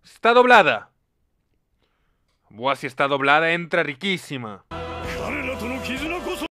Está doblada. Buah, si está doblada, entra riquísima.